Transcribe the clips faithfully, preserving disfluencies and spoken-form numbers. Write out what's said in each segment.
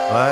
Ouais.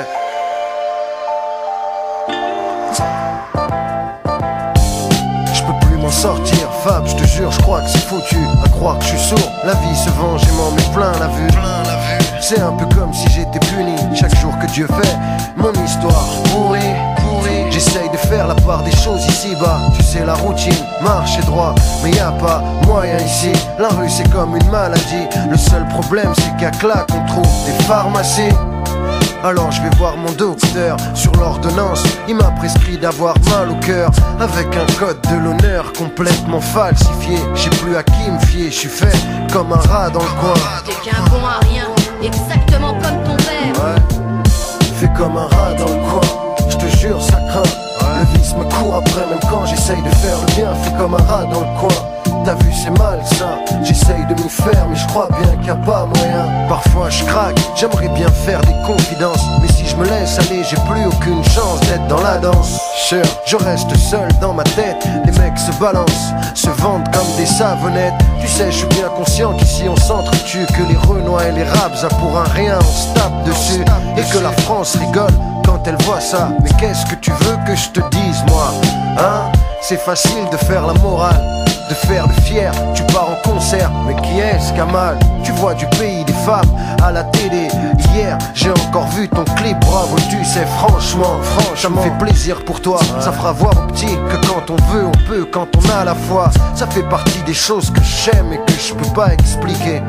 Je peux plus m'en sortir, Fab, je te jure, je crois que c'est foutu. À croire que je suis sourd, la vie se venge et m'en met plein la vue. C'est un peu comme si j'étais puni chaque jour que Dieu fait mon histoire pourrie. J'essaye de faire la part des choses ici-bas. Tu sais la routine, marche et droit, mais y a pas moyen ici. La rue c'est comme une maladie. Le seul problème c'est qu'à claque on trouve des pharmacies. Alors je vais voir mon docteur sur l'ordonnance. Il m'a prescrit d'avoir mal au cœur, avec un code de l'honneur complètement falsifié. J'ai plus à qui me fier, je suis fait comme un rat dans le coin. T'es qu'un bon à rien, exactement comme ton père. Ouais. Fait comme un rat dans le coin, je te jure ça craint. Ouais. Le vice me court après même quand j'essaye de faire le bien. Fait comme un rat dans le coin. T'as vu c'est mal ça, j'essaye de m'y faire mais je crois bien qu'il n'y a pas moyen. Parfois je craque, j'aimerais bien faire des confidences, mais si je me laisse aller j'ai plus aucune chance d'être dans la danse. Sure, je reste seul dans ma tête, les mecs se balancent, se vendent comme des savonnettes. Tu sais je suis bien conscient qu'ici on s'entretue, que les Renois et les Raps a pour un rien on se tape dessus, et que la France rigole quand elle voit ça. Mais qu'est-ce que tu veux que je te dise moi, hein? C'est facile de faire la morale, de faire le fier, tu pars en concert, mais qui est-ce qui a mal? Tu vois du pays des femmes à la télé. Hier, j'ai encore vu ton clip, bravo, tu sais, franchement, franchement, ça me fait plaisir pour toi. Ça fera voir aux petits que quand on veut, on peut, quand on a la foi. Ça fait partie des choses que j'aime et que je peux pas expliquer.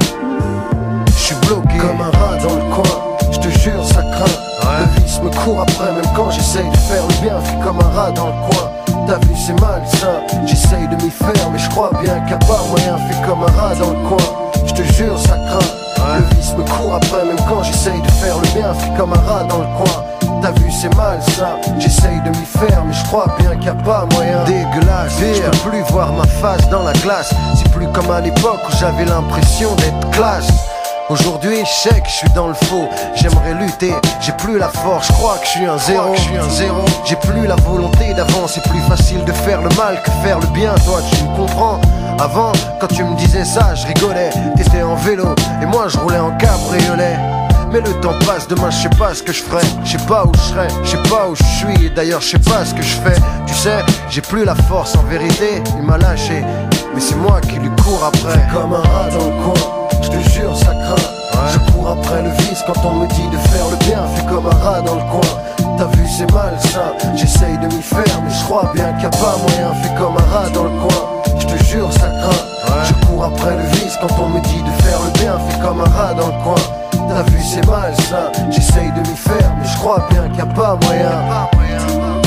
Je suis bloqué comme un rat dans le coin, je te jure, ça craint. Ouais. Le vice me court après, même quand j'essaye de faire le bien. Fait comme un rat dans le coin. T'as vu c'est malsain, j'essaye de m'y faire mais je crois bien qu'il n'y a pas moyen. Fait comme un rat dans le coin, je te jure ça craint. Ouais. Le vice me court après même quand j'essaye de faire le bien. Fait comme un rat dans le coin. T'as vu c'est malsain, j'essaye de m'y faire mais je crois bien qu'il n'y a pas moyen. Dégueulasse, je peux plus voir ma face dans la glace. C'est plus comme à l'époque où j'avais l'impression d'être classe. Aujourd'hui, je sais que je suis dans le faux, j'aimerais lutter, j'ai plus la force, je crois que je suis un zéro. J'ai plus la volonté d'avant, c'est plus facile de faire le mal que faire le bien, toi tu me comprends. Avant, quand tu me disais ça, je rigolais, t'étais en vélo et moi je roulais en cabriolet. Mais le temps passe, demain je sais pas ce que je ferai, je sais pas où je serai, je sais pas où je suis, et d'ailleurs je sais pas ce que je fais. Tu sais, j'ai plus la force en vérité, il m'a lâché, mais c'est moi qui lui cours après. Comme un rat dans le coin, je te jure ça craint. Ouais. Je cours après le vice quand on me dit de faire le bien. Fais comme un rat dans le coin, t'as vu c'est malsain, j'essaye de m'y faire mais je crois bien qu'il n'y a pas moyen. Fais comme un rat dans le coin, je te jure ça craint. Ouais. Je cours après le vice quand on me dit de faire le bien. Fais comme un rat dans le coin, t'as vu c'est malsain, j'essaye de m'y faire mais je crois bien qu'il n'y a pas moyen.